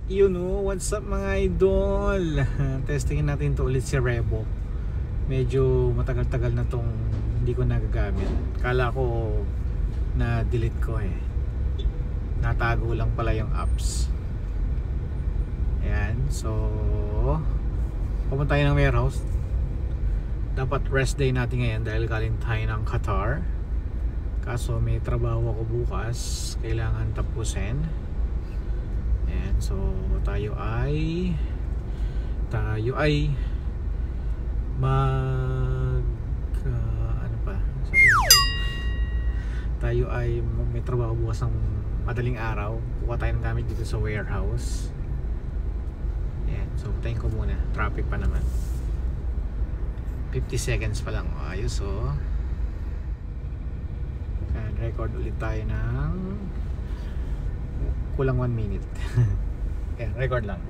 Yun o, what's up mga idol? Testingin natin to ulit si Rebo. Medyo matagal-tagal na tong hindi ko nagagamit. Kala ko na delete ko eh. Natago lang pala yung apps. Ayan, so pumunta tayo ng warehouse. Dapat rest day natin ngayon dahil galing tayo ng Qatar. Kaso may trabaho ako bukas, kailangan tapusin. Ayan, so tayo ay ano pa sabi, tayo ay may trabaho bukas ng madaling araw. Kuha tayo ng gamit dito sa warehouse. Ayan, so patayin ko muna, traffic pa naman. 50 seconds pa lang, ayos oh. Ayan, record ulit tayo ng kulang 1 minute. Ayan, record lang.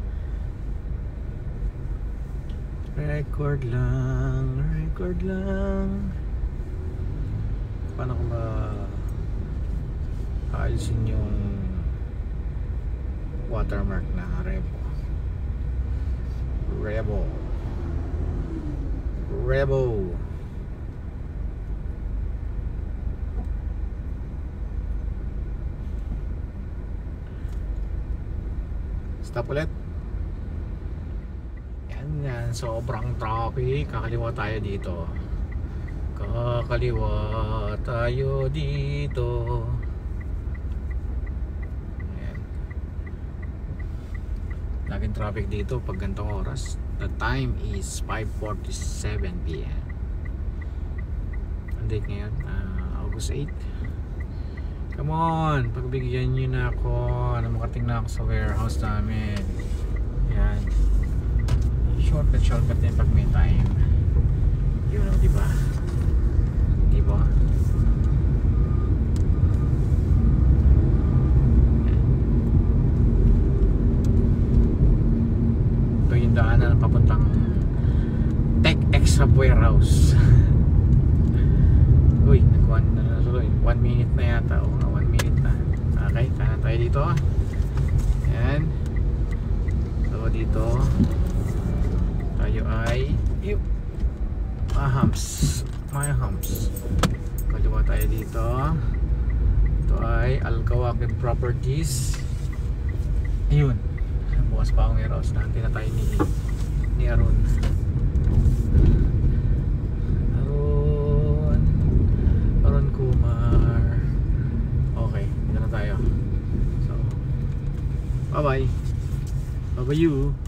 Record lang. Paano ko aalisin yung watermark na Rebo. Stop ulit. Yan, sobrang traffic. Kakaliwa tayo dito. Ayan. Laging traffic dito pag ganitong oras. The time is 5:47 PM. Ang date ngayon, August 8. Come on, pagbigyan nyo na ako na makating na ako sa warehouse namin. Yan. Shortcut din pag may time. Yun o, diba? Diba? Ito yung daanan na papuntang TechX Hub Warehouse. Uy, nag-1 na tuloy. 1 minute na yata. O, 1 minute na. Okay, kanan tayo dito. Ayan. So, dito tayo ay my humps. Kaliwa tayo dito. Ito ay Al-Kawakib Properties. Ayun. Bukas pa akong warehouse na. Tina tayo ni Arun. Kumar. Okay, dito na tayo. So, bye bye you.